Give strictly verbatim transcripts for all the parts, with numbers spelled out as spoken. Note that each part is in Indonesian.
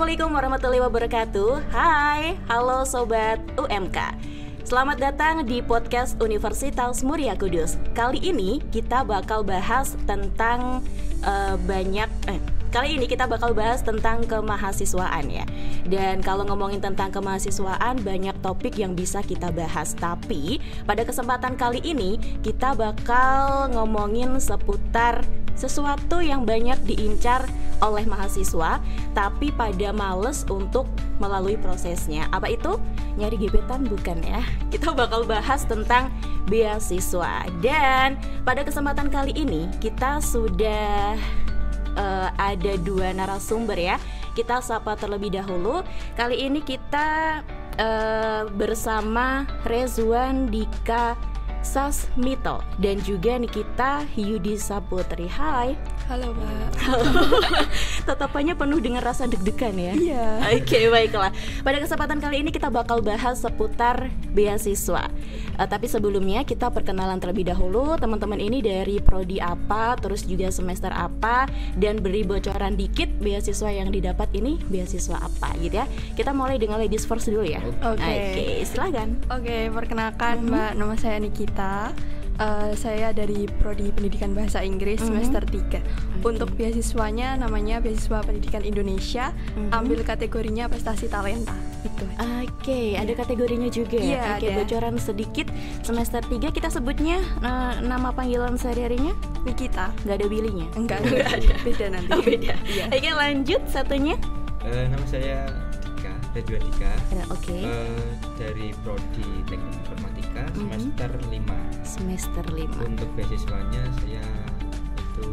Assalamualaikum warahmatullahi wabarakatuh. Hai, halo Sobat U M K. Selamat datang di podcast Universitas Muria Kudus. Kali ini kita bakal bahas tentang uh, banyak eh, Kali ini kita bakal bahas tentang kemahasiswaan ya. Dan kalau ngomongin tentang kemahasiswaan, banyak topik yang bisa kita bahas. Tapi pada kesempatan kali ini kita bakal ngomongin seputar sesuatu yang banyak diincar oleh mahasiswa, tapi pada males untuk melalui prosesnya. Apa itu? Nyari gebetan bukan ya? Kita bakal bahas tentang beasiswa. Dan pada kesempatan kali ini kita sudah uh, ada dua narasumber ya. Kita sapa terlebih dahulu. Kali ini kita uh, bersama Rezwan Dika Sasmito dan juga Nikita Yudi Saputri. Hai. Halo Mbak. Halo. Tatapannya penuh dengan rasa deg-degan ya. Iya. Oke, okay, baiklah. Pada kesempatan kali ini kita bakal bahas seputar beasiswa. uh, Tapi sebelumnya kita perkenalan terlebih dahulu. Teman-teman ini dari prodi apa, terus juga semester apa, dan beri bocoran dikit beasiswa yang didapat ini beasiswa apa gitu ya. Kita mulai dengan ladies first dulu ya. Oke. Okay. Oke, okay, silakan. Oke, okay, perkenalkan mm-hmm. Mbak, nama saya Nikita. Uh, saya dari Prodi Pendidikan Bahasa Inggris mm-hmm. semester tiga. Okay. Untuk beasiswanya namanya Beasiswa Pendidikan Indonesia, mm-hmm. ambil kategorinya prestasi talenta. Itu. Oke, okay, yeah. Ada kategorinya juga. Yeah, Oke, okay, bocoran sedikit. Semester tiga kita sebutnya uh, nama panggilan sehari-harinya Nikita. Gak ada bilinya? Enggak, enggak ada. Beda nanti. Oh, beda. Iya. Oke, okay, lanjut satunya. Uh, nama saya Dika, Rezwan Dika. Uh, Oke. Okay. Uh, dari Prodi Teknik Informatika mm-hmm. semester lima. Semester lima. Untuk beasiswanya saya itu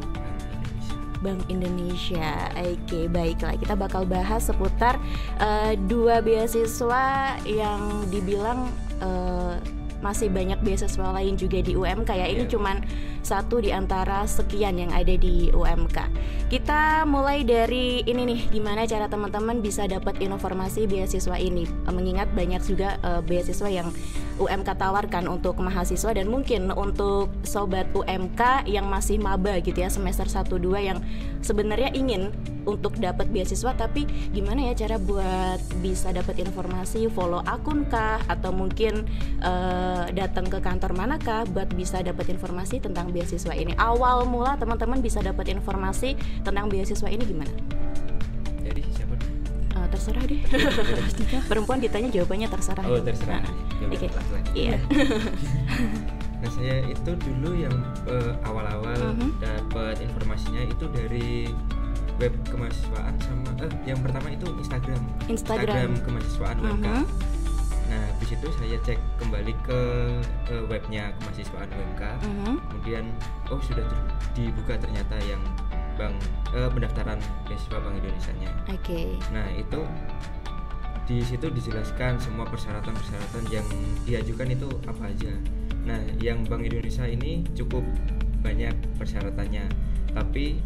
Bank Indonesia. Oke, okay, baiklah. Kita bakal bahas seputar uh, dua beasiswa yang dibilang uh, masih banyak beasiswa lain juga di U M K ya. Ini yeah. cuman satu di antara sekian yang ada di U M K. Kita mulai dari ini nih, gimana cara teman-teman bisa dapat informasi beasiswa ini. Mengingat banyak juga uh, beasiswa yang U M K tawarkan untuk mahasiswa, dan mungkin untuk sobat U M K yang masih maba gitu ya, semester satu dua yang sebenarnya ingin untuk dapat beasiswa, tapi gimana ya cara buat bisa dapat informasi, follow akun kah, atau mungkin uh, datang ke kantor manakah buat bisa dapat informasi tentang beasiswa ini. Awal mula teman-teman bisa dapat informasi tentang beasiswa ini gimana? Dari siapa? Uh, terserah deh. Perempuan ditanya jawabannya terserah. Oh, terserah. Nah, oke. Okay. Iya. Nah, saya itu dulu yang uh, awal-awal uh-huh. dapat informasinya itu dari web kemahasiswaan sama eh yang pertama itu Instagram. Instagram, Instagram kemahasiswaan U M K. Uh-huh. Nah, habis itu saya cek kembali ke, ke webnya kemahasiswaan U M K. Uh-huh. Kemudian oh sudah ter- dibuka ternyata yang Bank eh, pendaftaran beasiswa Bank Indonesianya. Oke. Okay. Nah, itu di situ dijelaskan semua persyaratan-persyaratan yang diajukan itu apa aja. Nah, yang Bank Indonesia ini cukup banyak persyaratannya, tapi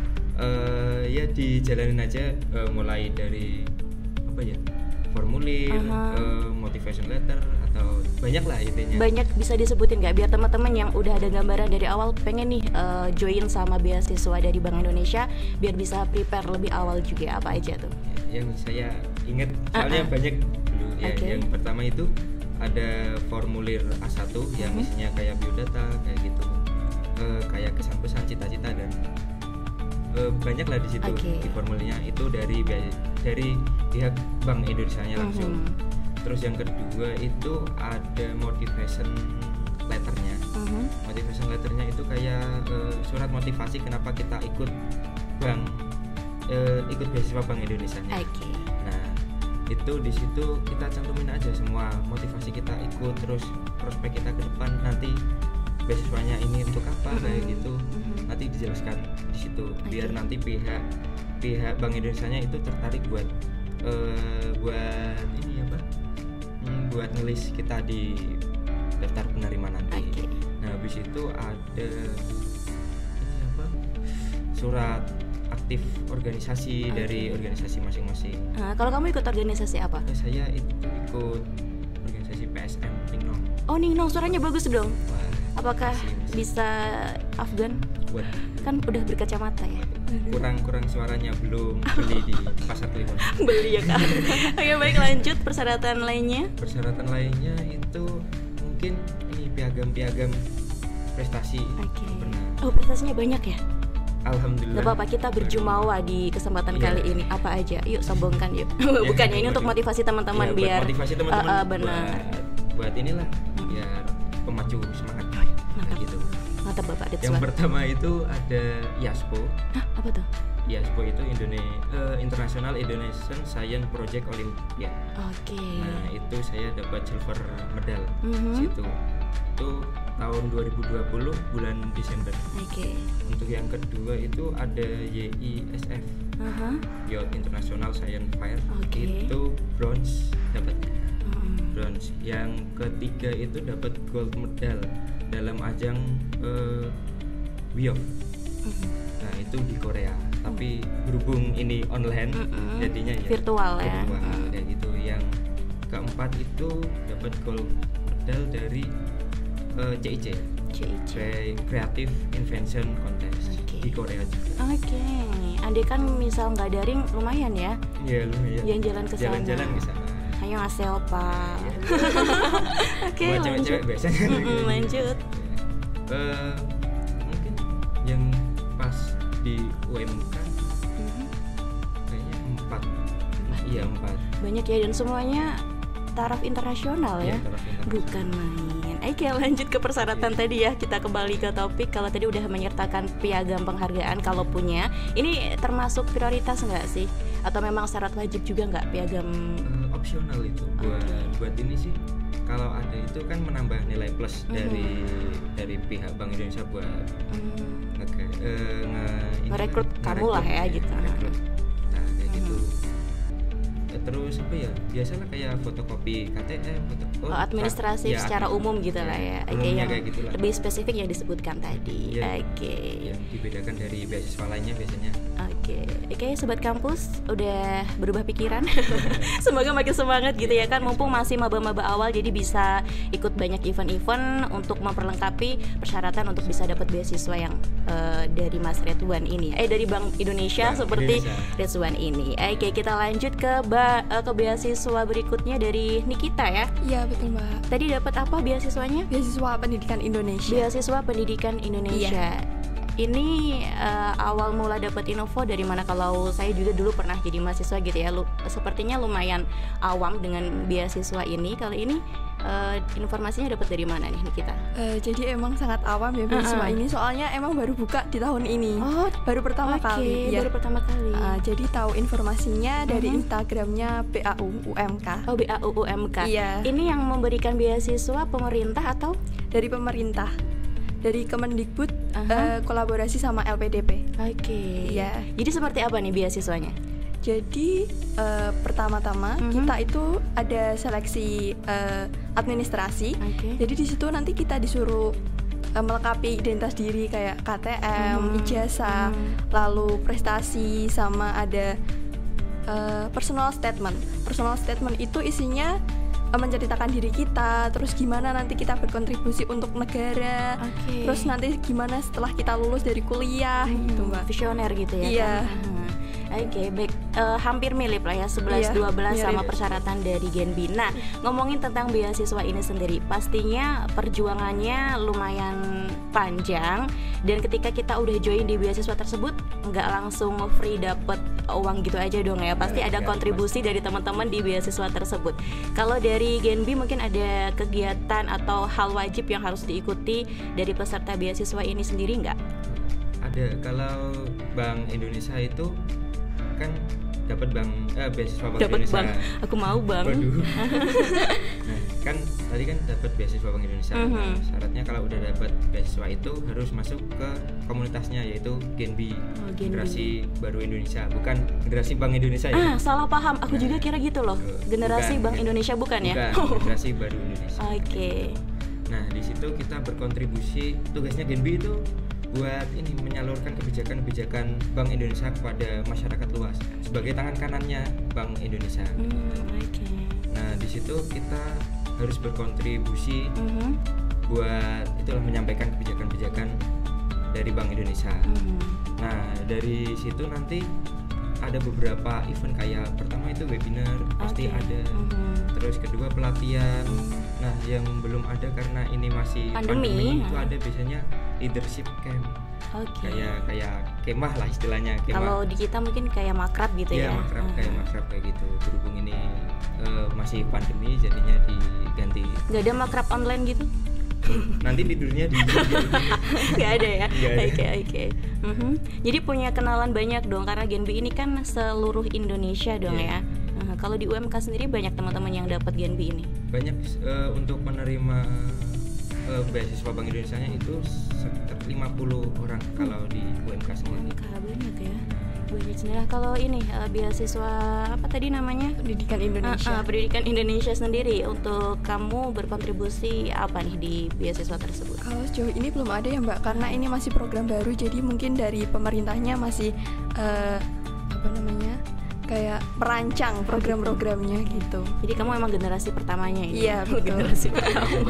uh, ya dijalanin aja, uh, mulai dari apa ya, formulir, uh-huh. uh, motivation letter, atau banyak lah intinya. Banyak, bisa disebutin nggak biar teman-teman yang udah ada gambaran dari awal pengen nih uh, join sama beasiswa dari Bank Indonesia biar bisa prepare lebih awal juga, apa aja tuh? Yang saya ingat soalnya uh-uh. banyak dulu ya. Okay. Yang pertama itu ada formulir A satu uh-huh. yang isinya kayak biodata kayak gitu, uh, kayak kesan pesan, cita-cita, dan uh, banyak lah di situ. Okay. Di formulirnya itu dari dari pihak Bank Indonesianya langsung. Uh-huh. Terus yang kedua itu ada motivation letternya. Uh-huh. Motivation letternya itu kayak uh, surat motivasi kenapa kita ikut bank, uh, ikut beasiswa Bank Indonesianya. Okay. Nah, itu di situ kita cantumin aja semua motivasi kita ikut, terus prospek kita ke depan nanti beasiswanya ini untuk apa, uh-huh. kayak gitu. Uh-huh. Nanti dijelaskan di situ, okay. biar nanti pihak pihak Bank Indonesianya itu tertarik buat uh, buat ini apa? Hmm, buat ngelis kita di daftar penerima nanti. Okay. Nah, habis itu ada ini apa? Surat aktif organisasi, okay. dari organisasi masing-masing. Nah, kalau kamu ikut organisasi apa? Nah, saya itu ikut organisasi P S M Ningnong. Oh, Ningnong, suaranya bagus dong. Wah, apakah masih, masih. bisa Afgan? buat kan udah berkacamata ya. Kurang-kurang suaranya, belum beli di pasar Kliwon. Beli ya Kak. Oke baik, lanjut persyaratan lainnya. Persyaratan lainnya itu mungkin ini piagam-piagam prestasi. Oke. Benar. Oh prestasinya banyak ya? Alhamdulillah. Gak apa-apa, kita berjumawa di kesempatan Iya. kali ini. Apa aja? Yuk sombongkan yuk. Bukan ya, ini untuk motivasi teman-teman Iya, buat biar motivasi teman-teman. uh, uh, benar. Buat, buat inilah biar pemacu semangat. Mantap. Gitu. Mantap Bapak Detswan. Yang pertama itu ada I A S P O. Hah, apa tuh? I A S P O itu Indone- uh, International Indonesian Science Project Olympia. Oke. Nah itu saya dapat silver medal Mhm. situ. Itu tahun dua ribu dua puluh bulan Desember. Oke. Untuk yang kedua itu ada Y I S F, Aha. Youth International Science Fair. Oke. Itu bronze dapat Hmm. bronze. Yang ketiga itu dapat gold medal dalam ajang uh, Wiyok. Mhm. Nah itu di Korea. Tapi berhubung ini online, Mm-mm. jadinya ya Virtual ya. virtual, Mm. kayak gitu. Yang keempat itu dapat gold medal dari uh, C I C, C I C. Cre- Creative Invention Contest Oke. di Korea juga. Oke. Andai kan misal nggak daring lumayan ya. Iya lumayan. Jalan-jalan ke sana. Jalan-jalan ke sana. Ayo ngasih Pak. Iya. Oke, Buat lanjut. cewek-cewek biasanya. Mm-mm, gitu. lanjut. Eh, mungkin yang pas di U M K Mhm. kayaknya empat. Iya empat. Banyak ya, dan semuanya taraf internasional ya. Iya, taraf internasional. Bukan main. Oke, lanjut ke persyaratan Iya. tadi ya. Kita kembali ke topik. Kalau tadi udah menyertakan piagam penghargaan kalau punya, ini termasuk prioritas nggak sih? Atau memang syarat wajib juga nggak piagam? Eh, opsional itu buat buat ini sih. Kalau ada itu kan menambah nilai plus Mhm. dari dari pihak Bank Indonesia buat Hmm, nge, eh, nge- ini Ngerekrut kan, kamu lah ya, ngerekrut, gitu. ngerekrut. Nah kayak Mhm. gitu. Eh, terus apa ya? Biasalah kayak fotokopi K T M, foto Oh, administratif ya, secara umum gitu lah ya. Oke, umumnya yang kayak gitulah. lebih spesifik yang disebutkan tadi. Iya. Oke. Yang dibedakan dari beasiswa lainnya biasanya. Oke, oke sobat kampus udah berubah pikiran. Semoga makin semangat gitu ya kan, mumpung masih maba-maba awal, jadi bisa ikut banyak event-event untuk memperlengkapi persyaratan untuk bisa dapat beasiswa yang eh, dari Mas Redwan ini. Eh dari Bank Indonesia Bank seperti Indonesia. Redwan ini. Oke, kita lanjut ke ba- eh, ke beasiswa berikutnya dari Nikita ya. Iya betul Mbak. Tadi dapat apa beasiswanya? Beasiswa Pendidikan Indonesia. Beasiswa Pendidikan Indonesia. Ini eh, awal mula dapat info dari mana? Kalau saya juga dulu pernah jadi mahasiswa gitu ya. Lu, sepertinya lumayan awam dengan beasiswa ini. Kali ini eh, informasinya dapat dari mana nih Nikita? Eh, jadi emang sangat awam ya beasiswa Uh-uh. ini. Soalnya emang baru buka di tahun ini. Oh, baru pertama Oke, kali. Ya. baru pertama kali. Ah, jadi tahu informasinya dari Mhm. Instagramnya B A U U M K. Oh, B A U U M K. Iya. Ini yang memberikan beasiswa pemerintah atau? Dari pemerintah, dari Kemendikbud, Aha. eh, kolaborasi sama L P D P. Oke. Iya. Jadi seperti apa nih beasiswanya? Jadi eh, pertama-tama Mhm. kita itu ada seleksi eh, administrasi. Oke. Jadi di situ nanti kita disuruh eh, melengkapi identitas diri kayak K T M, Mhm. ijazah, Mhm. lalu prestasi, sama ada eh, personal statement. Personal statement itu isinya eh, menceritakan diri kita, terus gimana nanti kita berkontribusi untuk negara, Oke. terus nanti gimana setelah kita lulus dari kuliah gitu Hmm, Mbak. visioner gitu ya Iya. kan? Hmm. Oke, baik. Eh, hampir mirip lah ya, sebelas Iya, dua belas sama mirip. persyaratan dari Genbi. Nah, ngomongin tentang beasiswa ini sendiri, pastinya perjuangannya lumayan panjang. Dan ketika kita udah join di beasiswa tersebut, nggak langsung free dapet uang gitu aja dong ya. Pasti Nggak, ada nggak, kontribusi dari teman-teman di beasiswa tersebut. Kalau dari Genbi mungkin ada kegiatan atau hal wajib yang harus diikuti dari peserta beasiswa ini sendiri nggak? Ada. Kalau Bank Indonesia itu kan dapat bank eh, beasiswa Bank Dapat Indonesia. bang, aku mau bang. Waduh. Nah, kan tadi kan dapat beasiswa Bank Indonesia. Nah, Mhm. syaratnya kalau udah dapat beasiswa itu harus masuk ke komunitasnya, yaitu Genbi, Oh, Genbi. Generasi Baru Indonesia, bukan Generasi Bank Indonesia ya. Ah, salah paham. Aku Nah, juga kira gitu loh. Tuh, Generasi bukan. Bank Indonesia bukan ya? Bukan, Generasi Baru Indonesia. Oke. Nah, di situ kita berkontribusi. Tugasnya Genbi itu buat ini menyalurkan kebijakan-kebijakan Bank Indonesia kepada masyarakat luas sebagai tangan kanannya Bank Indonesia. Hmm, oke. Nah, di situ kita harus berkontribusi Mhm. buat itulah menyampaikan kebijakan-kebijakan dari Bank Indonesia. Mm-hmm. Nah dari situ nanti ada beberapa event kayak pertama itu webinar okay. pasti ada, mm-hmm. terus kedua pelatihan. Mm-hmm. Nah yang belum ada karena ini masih pandemi, pandemi itu ada biasanya leadership camp. Okay. Kayak kayak kemah lah istilahnya. Kalau di kita mungkin kayak makrab gitu ya. Iya makrab uh-huh. kayak makrab kayak gitu. Berhubung ini uh, masih pandemi jadinya diganti. Gak ada makrab online gitu? Nanti tidurnya di nggak ada ya. Oke oke. Jadi punya kenalan banyak dong karena Genbi ini kan seluruh Indonesia dong yeah. ya. Uh, kalau di U M K sendiri banyak teman-teman yang dapat Genbi ini. Banyak uh, untuk penerima uh, beasiswa Bank Indonesia-nya itu sekitar lima puluh orang hmm. kalau di U M K sendiri. U M K banyak ya. Banyak sendiri. Kalau ini uh, beasiswa apa tadi namanya? Pendidikan Indonesia. Uh, uh, Pendidikan Indonesia sendiri, untuk kamu berkontribusi apa nih di beasiswa tersebut? Kalau sejauh ini belum ada ya Mbak, karena ini masih program baru, jadi mungkin dari pemerintahnya masih uh, apa namanya? kayak merancang program-programnya gitu. Jadi kamu emang generasi pertamanya ini. Iya, betul. Generasi pertama.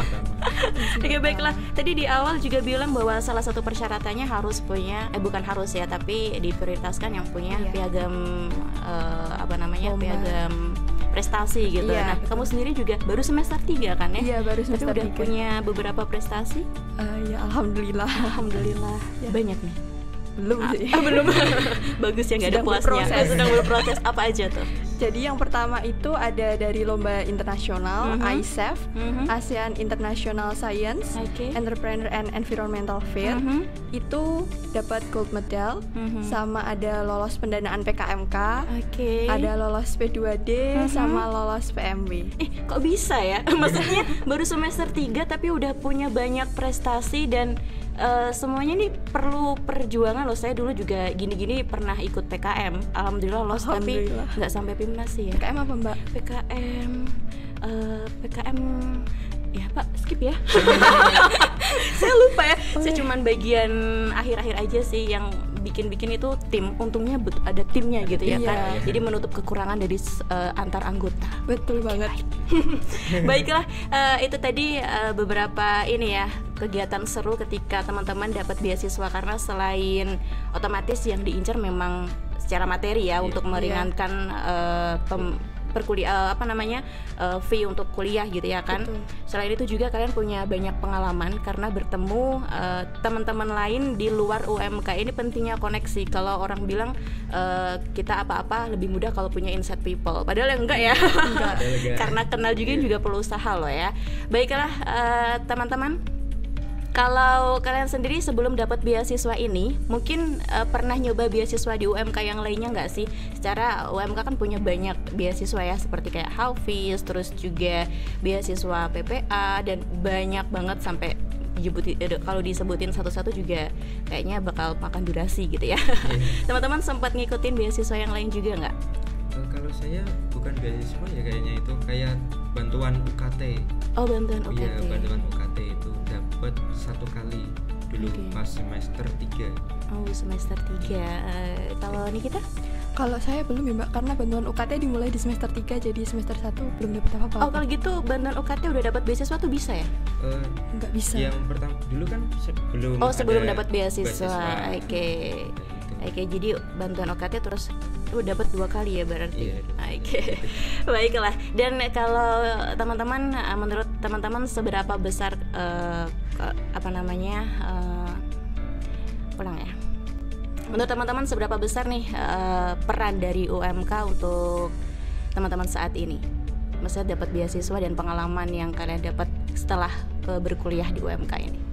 Oke, baiklah. Tadi di awal juga bilang bahwa salah satu persyaratannya harus punya eh bukan harus ya, tapi diprioritaskan yang punya iya. piagam uh, apa namanya? Lomba. Piagam prestasi gitu. Iya, nah, betul. Kamu sendiri juga baru semester tiga kan ya? Iya, baru semester tiga. Tapi udah tiga. Punya beberapa prestasi? Uh, ya alhamdulillah. Alhamdulillah. Ya. Banyak nih. Belum sih. Ah, belum. Bagus ya, nggak ada puasnya. Berproses. Sedang berproses. Apa aja tuh? Jadi yang pertama itu ada dari lomba internasional, mm-hmm. I S E F, mm-hmm. ASEAN International Science, okay. Entrepreneur and Environmental Fair. Mm-hmm. Itu dapat gold medal, mm-hmm. sama ada lolos pendanaan P K M K, okay. ada lolos P dua D, mm-hmm. sama lolos P M W. Eh, kok bisa ya? Maksudnya baru semester tiga tapi udah punya banyak prestasi dan Uh, semuanya nih perlu perjuangan loh. Saya dulu juga gini-gini pernah ikut P K M, alhamdulillah lolos, tapi nggak sampai PIMNAS sih ya. P K M apa Mbak? P K M uh, P K M ya Pak, skip ya. Saya lupa ya. Oh, saya cuman bagian akhir-akhir aja sih yang bikin-bikin itu tim. Untungnya bet- ada timnya gitu ya iya. kan. Jadi menutup kekurangan dari uh, antar anggota. Betul banget. Baiklah, uh, itu tadi uh, beberapa ini ya kegiatan seru ketika teman-teman dapat beasiswa, karena selain otomatis yang diincar memang secara materi ya yeah. untuk meringankan yeah. uh, pem- perkuliah apa namanya uh, fee untuk kuliah gitu ya kan. Betul. Selain itu juga kalian punya banyak pengalaman karena bertemu uh, teman-teman lain di luar U M K. Ini pentingnya koneksi. Kalau orang bilang uh, kita apa-apa lebih mudah kalau punya inside people, padahal enggak ya. Enggak. Karena kenal juga juga perlu usaha loh ya. Baiklah uh, teman-teman, kalau kalian sendiri sebelum dapat beasiswa ini mungkin uh, pernah nyoba beasiswa di U M K yang lainnya nggak sih? Secara U M K kan punya banyak beasiswa ya, seperti kayak Hafiz, terus juga beasiswa P P A, dan banyak banget sampai disebutin, eh, kalau disebutin satu-satu juga kayaknya bakal makan durasi gitu ya. Yeah. Teman-teman sempat ngikutin beasiswa yang lain juga nggak? Uh, kalau saya bukan beasiswa ya, kayaknya itu kayak bantuan U K T. Oh, bantuan U K T. Iya, bantuan U K T itu dapat satu kali dulu okay. pas semester tiga. Oh, semester tiga. Uh, kalau Nikita? Kalau saya belum ya Mbak, karena bantuan U K T dimulai di semester tiga, jadi semester satu belum dapat apa-apa. Oh, kalau gitu bantuan U K T udah dapat beasiswa tuh bisa ya? Uh, Enggak bisa. Yang pertama dulu kan sebelum Oh, sebelum dapat beasiswa. beasiswa. Oke. Okay. Oke, okay, jadi bantuan U K T terus lu dapat dua kali ya berarti. Iya. Oke. Okay. Baiklah. Dan kalau teman-teman, menurut teman-teman seberapa besar uh, apa namanya? Uh, ulang ya. Menurut teman-teman seberapa besar nih uh, peran dari U M K untuk teman-teman saat ini? Maksudnya dapat beasiswa dan pengalaman yang kalian dapat setelah uh, berkuliah di U M K ini.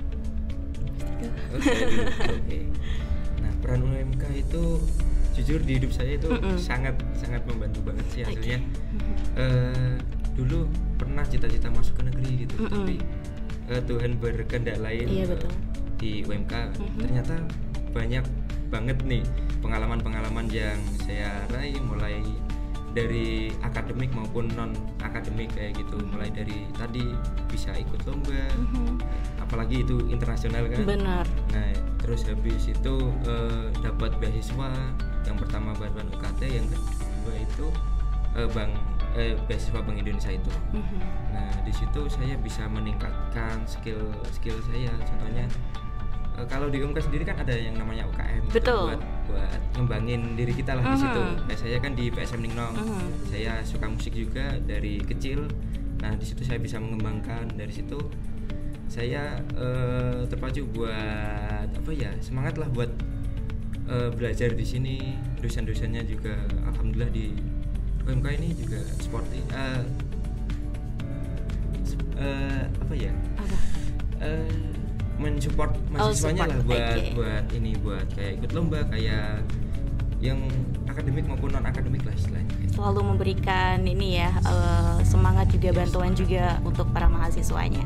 Oke. Okay, okay. Nah, peran U M K itu jujur di hidup saya itu Mm-mm. sangat sangat membantu banget sih hasilnya. Okay. Uh, dulu pernah cita-cita masuk ke negeri gitu, Mm-mm. tapi uh, Tuhan berkehendak lain. Iya, betul. Di U M K Mm-hmm. ternyata banyak banget nih pengalaman-pengalaman yang saya raih, mulai dari akademik maupun non akademik kayak gitu. Mulai dari tadi bisa ikut lomba, mm-hmm. apalagi itu internasional kan. Benar. Nah, terus habis itu uh, dapat beasiswa. Yang pertama bantuan U K T, yang kedua itu uh, bank eh, beasiswa Bank Indonesia itu. Mm-hmm. Nah, di situ saya bisa meningkatkan skill skill saya. Contohnya uh, kalau di U M K sendiri kan ada yang namanya U K M. Betul. Buat buat ngembangin diri kita lah uh-huh. di situ. Kayak saya kan di P S M Ningnong. Uh-huh. Saya suka musik juga dari kecil. Nah, di situ saya bisa mengembangkan. Dari situ saya uh, terpacu buat apa ya? Semangat lah buat uh, belajar di sini. Dosen-dosennya juga alhamdulillah di U M K ini juga sporty. Uh, uh, apa ya? Apa? Uh, mensupport mahasiswanya oh, lah buat okay. buat ini buat kayak ikut lomba kayak yang akademik maupun non akademik lah istilahnya. Selalu memberikan ini ya uh, semangat juga bantuan juga untuk para mahasiswanya.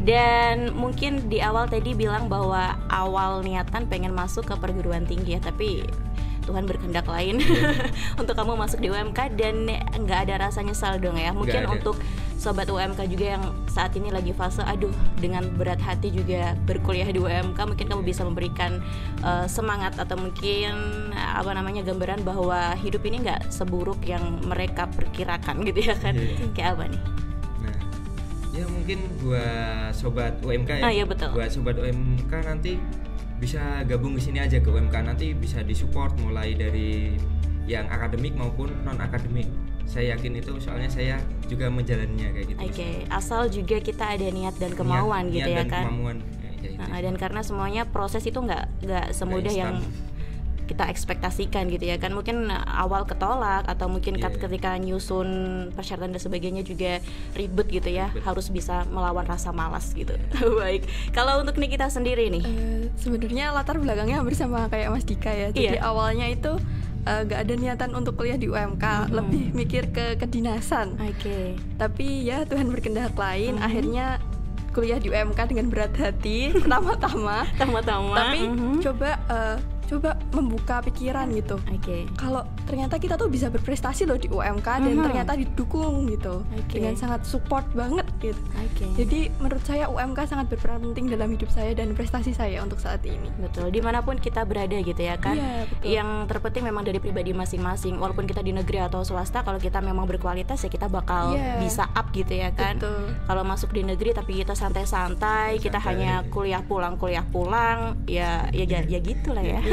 Dan mungkin di awal tadi bilang bahwa awal niatan pengen masuk ke perguruan tinggi ya, tapi Tuhan berkehendak lain untuk kamu masuk di U M K dan nggak ada rasa nyesal dong ya. Mungkin untuk sobat U M K juga yang saat ini lagi fase aduh dengan berat hati juga berkuliah di U M K, mungkin kamu bisa memberikan uh, semangat atau mungkin apa namanya gambaran bahwa hidup ini nggak seburuk yang mereka perkirakan gitu ya kan. Yeah. Kayak apa nih? Nah, ya mungkin buat sobat U M K ya. Ah, iya, betul. Buat sobat U M K nanti bisa gabung di sini aja ke U M K, nanti bisa disupport mulai dari yang akademik maupun non akademik. Saya yakin itu soalnya saya juga menjalannya kayak gitu. Oke, okay. Asal juga kita ada niat dan kemauan niat, gitu niat ya dan kan. Kemauan. Ya, ya, nah, dan karena semuanya proses itu nggak nggak semudah yang kita ekspektasikan gitu ya kan. Mungkin awal ketolak atau mungkin yeah. ketika nyusun persyaratan dan sebagainya juga ribet gitu ya, ribet. Harus bisa melawan rasa malas gitu. Baik, kalau untuk Nikita sendiri nih uh, sebenarnya latar belakangnya hampir sama kayak Mas Dika ya. Jadi yeah. awalnya itu uh, gak ada niatan untuk kuliah di U M K, mm-hmm. lebih mikir ke kedinasan. Oke. Okay. Tapi ya Tuhan berkehendak lain, mm-hmm. akhirnya kuliah di U M K dengan berat hati pertama-tama. Pertama-tama. Tapi mm-hmm. coba uh, coba membuka pikiran gitu. Oke. Okay. Kalau ternyata kita tuh bisa berprestasi loh di U M K, mm-hmm. dan ternyata didukung gitu. Okay. Dengan sangat support banget gitu. Okay. Jadi menurut saya U M K sangat berperan penting dalam hidup saya dan prestasi saya untuk saat ini. Betul. Dimanapun kita berada gitu ya kan. Iya, betul. Yang terpenting memang dari pribadi masing-masing. Walaupun kita di negeri atau swasta, kalau kita memang berkualitas ya kita bakal yeah. bisa up gitu ya kan. Betul. Kalau masuk di negeri tapi kita santai-santai, kita santai. Hanya kuliah pulang kuliah pulang, ya ya ya, ya gitulah ya.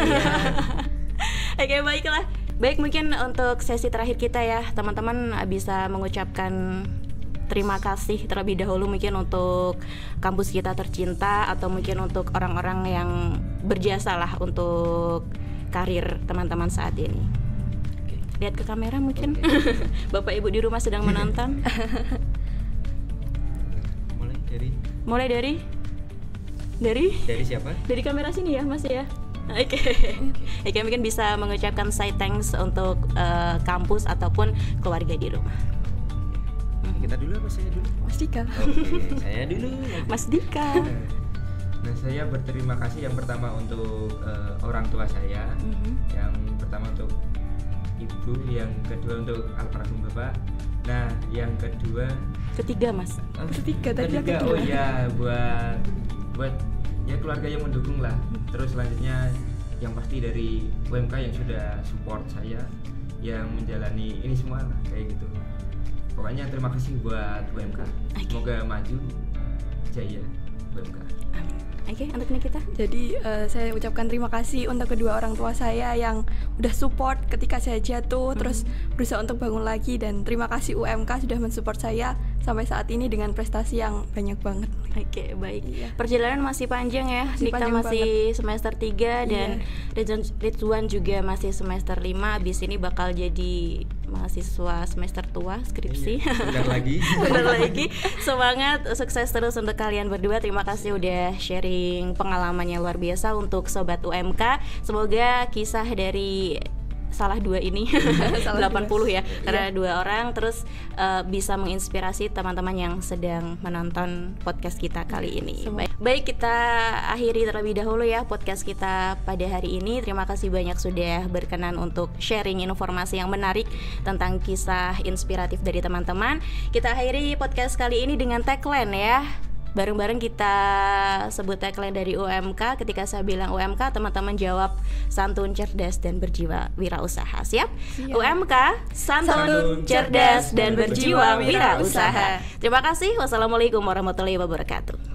Oke, okay, baiklah. Baik, mungkin untuk sesi terakhir kita ya, teman-teman bisa mengucapkan terima kasih terlebih dahulu mungkin untuk kampus kita tercinta atau mungkin untuk orang-orang yang berjasa lah untuk karir teman-teman saat ini. Lihat ke kamera mungkin. Okay. Bapak Ibu di rumah sedang menonton. Mulai dari Mulai dari Dari Dari siapa? Dari kamera sini ya, Mas ya. Oke, okay. Oke, okay, mungkin bisa mengucapkan say thanks untuk uh, kampus ataupun keluarga di rumah. Kita dulu apa saya dulu? Mas Dika. Oke, okay, saya dulu. Mas Dika. Nah, saya berterima kasih yang pertama untuk uh, orang tua saya, mm-hmm. yang pertama untuk ibu, yang kedua untuk almarhum bapak. Nah, yang kedua, ketiga mas. Oh, ketiga tadi. Ketiga, oh ya, buat buat ya keluarga yang mendukung lah. Terus selanjutnya yang pasti dari U M K yang sudah support saya, yang menjalani ini semua lah kayak gitu. Pokoknya terima kasih buat U M K. Okay. Semoga maju jaya U M K. Oke, okay, untuk Nikita. Jadi uh, saya ucapkan terima kasih untuk kedua orang tua saya yang udah support ketika saya jatuh, mm-hmm. terus berusaha untuk bangun lagi, dan terima kasih U M K sudah mensupport saya sampai saat ini dengan prestasi yang banyak banget. Oke, okay, baik. Iya. Perjalanan masih panjang ya. Masih Nikita panjang masih banget. semester tiga dan iya. Ridwan juga masih semester lima. Abis ini bakal jadi mahasiswa semester tua skripsi. Iya, bentar lagi. Bentar lagi. Semangat, sukses terus untuk kalian berdua. Terima kasih udah sharing pengalamannya luar biasa untuk sobat U M K. Semoga kisah dari salah dua ini delapan puluh ya, karena yeah. dua orang terus uh, bisa menginspirasi teman-teman yang sedang menonton podcast kita kali ini. Baik, baik, kita akhiri terlebih dahulu ya podcast kita pada hari ini. Terima kasih banyak sudah berkenan untuk sharing informasi yang menarik tentang kisah inspiratif dari teman-teman. Kita akhiri podcast kali ini dengan tagline ya. Bareng-bareng kita sebut tagline dari U M K. Ketika saya bilang U M K, teman-teman jawab santun, cerdas, dan berjiwa wirausaha. Siap? Siap. U M K, santun, santun cerdas, dan berjiwa wirausaha. Terima kasih. Wassalamualaikum warahmatullahi wabarakatuh.